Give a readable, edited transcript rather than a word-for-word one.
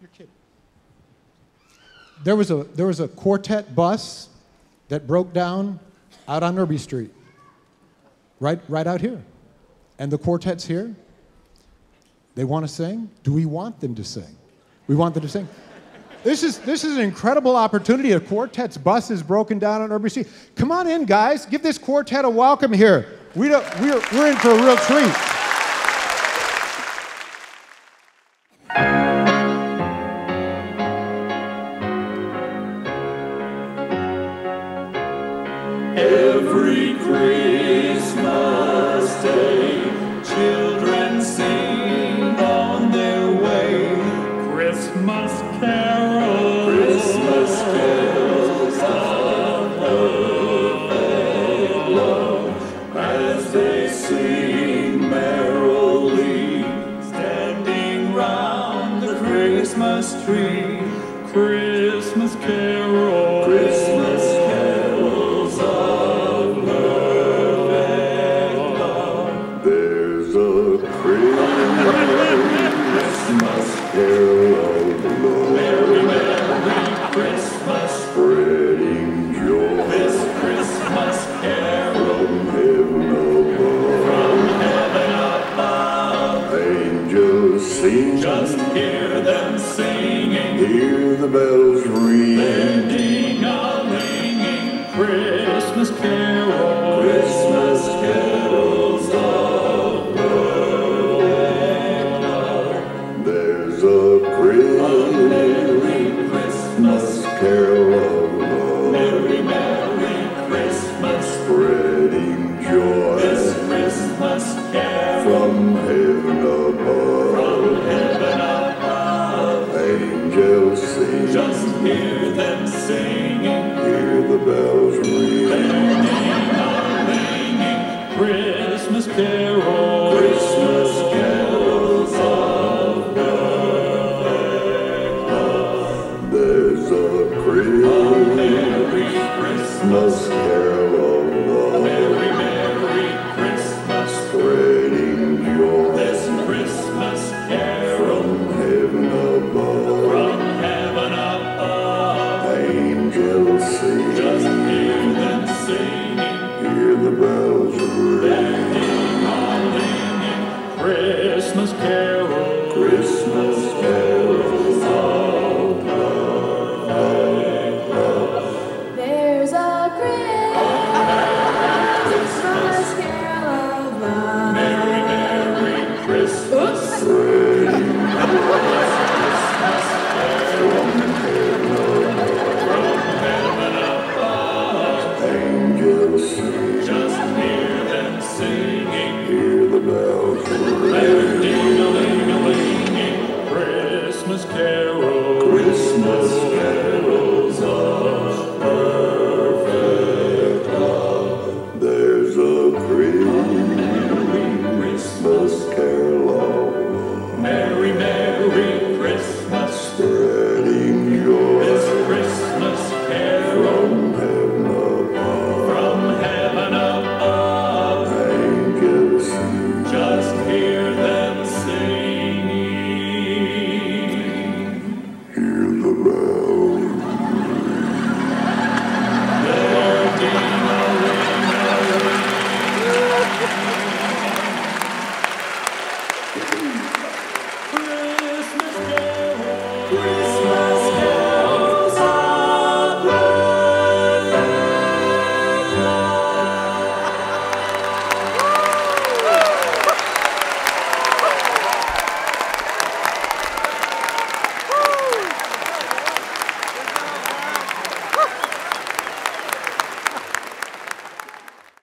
kidding. There was a quartet bus that broke down out on Irby Street, right out here. And the quartet's here. They want to sing. Do we want them to sing? We want them to sing. This is an incredible opportunity. A quartet's bus is broken down on Irby Street. Come on in, guys. Give this quartet a welcome here. We're in for a real treat. Every Christmas day, children sing on their way. Christmas carols, Christmas carols of perfect love, as they sing merrily, standing round the Christmas tree. Christmas carols, Christmas carols of perfect love. There's a Christmas carol of love. Merry, merry Christmas, spreading joy. This Christmas carol from heaven above. From heaven above. Angels sing. Just hear them singing. Hear the bells ring. They're ding-a-linging. Christmas carols. Christmas carols of perfect love. There's a merry Christmas carol of love. Merry, merry Christmas, spreading joy. This Christmas carol from heaven above. From heaven above. Angels sing. Just hear them singing. Hear the bells ring. They're ding-a-linging. Christmas carol.